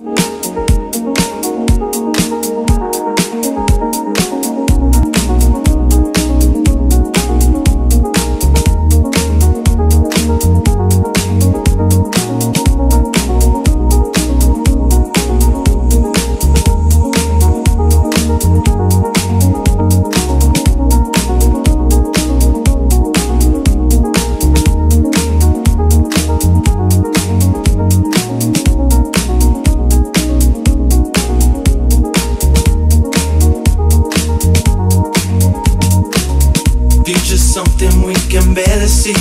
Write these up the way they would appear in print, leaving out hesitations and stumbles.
Something we can barely see.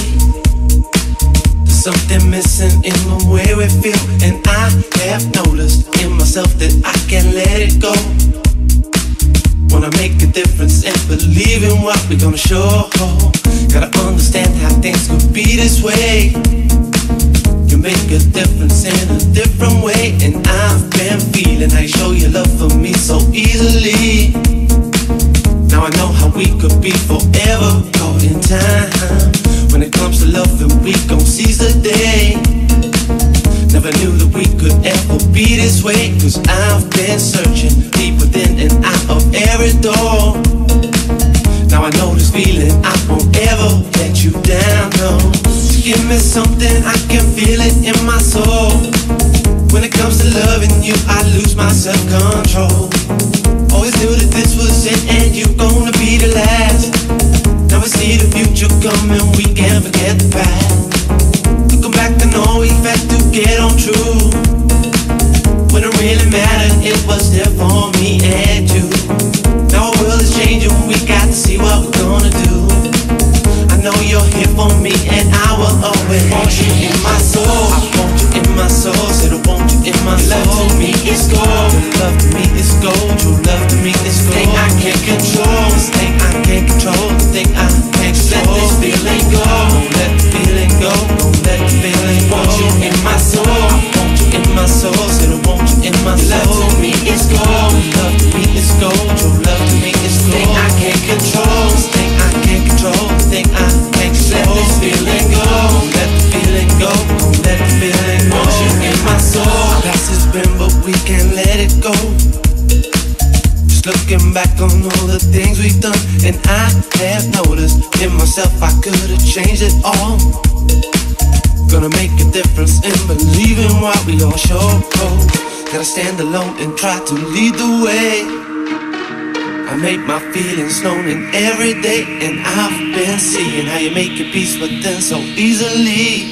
There's something missing in the way we feel, and I have noticed in myself that I can't let it go. Wanna make a difference and believe in what we're gonna show. Gotta understand how things could be this way. You make a difference in a different way, and I've been feeling how you show your love for me so easily. Now I know how we could be forever caught in time. When it comes to loving, we gon' seize the day. Never knew that we could ever be this way, cause I've been searching deep within and out of every door. Now I know this feeling, I won't ever let you down, no. Give me something, I can feel it in my soul. When it comes to loving you, I lose my self-control. Always knew that this was it and you gonna be the last. Now we see the future coming, we can't forget the past. Looking back, I know we had to get on true. When it really mattered, it was there for me and you. Now our world is changing, we got to see what we're gonna do. I know you're here for me and I will always want you in my soul. I want you in my soul, said I want you in my soul. Love to me is gold, your love to me is gold. Your love to me is gold. Thing I can't control, this thing I can't control, the thing I can't control. Let this feeling go, don't let the feeling go, don't let the feeling go. Want you in my soul, I want you in my soul, said I want you in my soul. Love to me is gold, your love to me is gold. Your love to me is gold. Thing I can't control, this thing I can't control, the thing I can't control. Let this feeling go, don't let the feeling go, don't let the feeling go. Want you in my soul. Past has been, but we can't let it go. Just looking back on all the things we've done, and I have noticed in myself I could've changed it all. Gonna make a difference and believe in what we all show. Gotta stand alone and try to lead the way. I make my feelings known in every day, and I've been seeing how you make your peace with them so easily.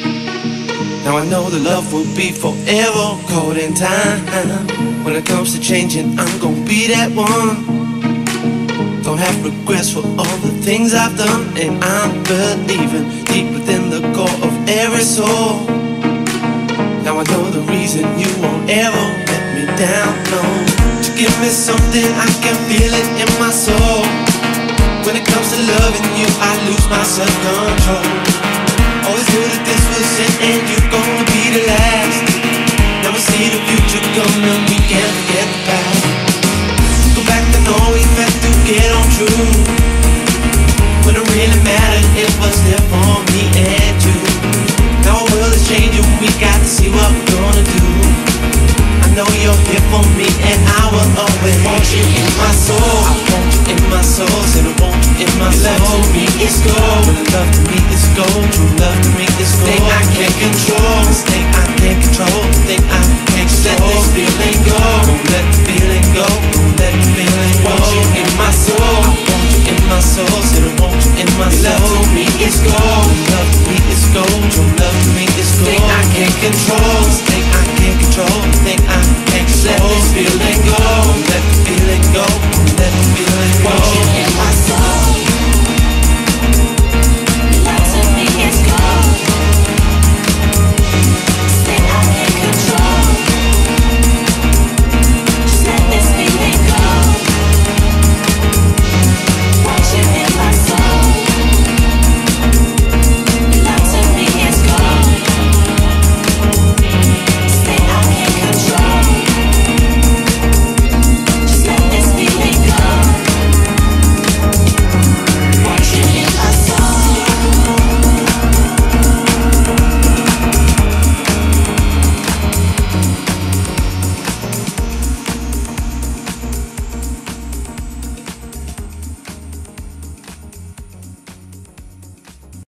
Now I know the love will be forever caught in time. When it comes to changing, I'm gonna be that one. Don't have regrets for all the things I've done, and I'm believing deep within the core of every soul. Now I know the reason you won't ever let me down, no. To give me something, I can feel it in my soul. When it comes to loving you, I lose my self-control. Always knew that this was it and you're gonna be the last. Now we see the future coming, we can't forget the past. Go back to know we had to get on true. When it really mattered, it was there for me and you. Now our world is changing, we got to see what we're gonna do. I know you're here for me and I will always want you in my soul. I want you in my soul, said I want you in my soul. Love to me is gold, your love to me is gold. Your love to me is gold. Thing I can't control, this thing I can't control, the thing I